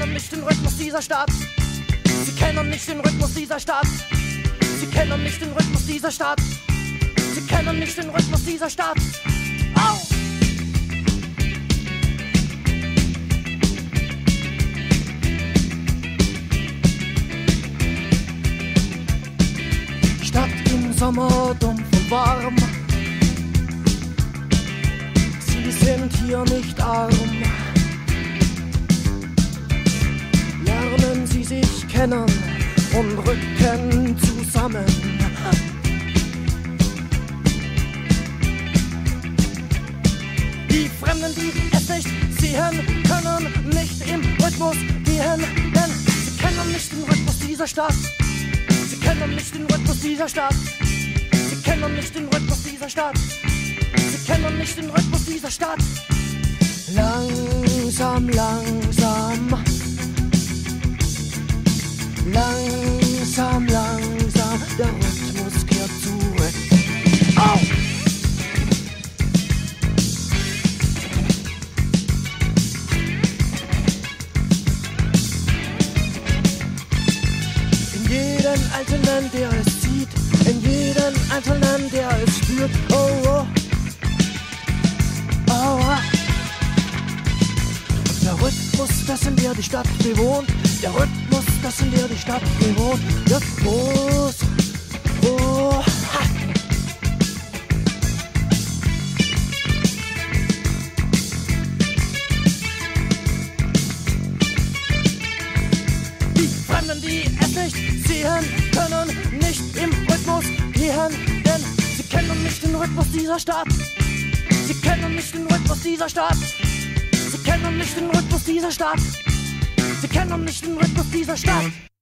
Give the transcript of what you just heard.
kennen nicht den Rhythmus dieser Stadt. Sie kennen nicht den Rhythmus dieser Stadt. Sie kennen nicht den Rhythmus dieser Stadt. Sie kennen nicht den Rhythmus dieser Stadt. Au! Stadt im Sommer dumpf und warm. Sie sind hier nicht arm. Lernen Sie sich kennen und rücken zusammen. Die Fremden, die es nicht sehen, können nicht im Rhythmus gehen, denn sie kennen nicht den Rhythmus dieser Stadt. Sie kennen nicht den Rhythmus dieser Stadt. Sie kennen nicht den Rhythmus dieser Stadt. Sie kennen nicht den Rhythmus dieser Stadt. Langsam, langsam. Langsam, langsam, der Rhythmus kehrt zurück. Oh! In jeden Einzelnen, der es sieht, in jeden Einzelnen, der es spürt. Oh, oh. Oh, oh. Der Rhythmus, dessen der die Stadt bewohnt. Der Rhythmus, dessen der die Stadt bewohnt. Rhythmus. Oh, ha. Die Fremden, die es nicht sehen, können nicht im Rhythmus gehen, denn sie kennen nicht den Rhythmus dieser Stadt. Sie kennen nicht den Rhythmus dieser Stadt. Sie kennen nicht den Rhythmus dieser Stadt. Sie kennen nicht den Rhythmus dieser Stadt.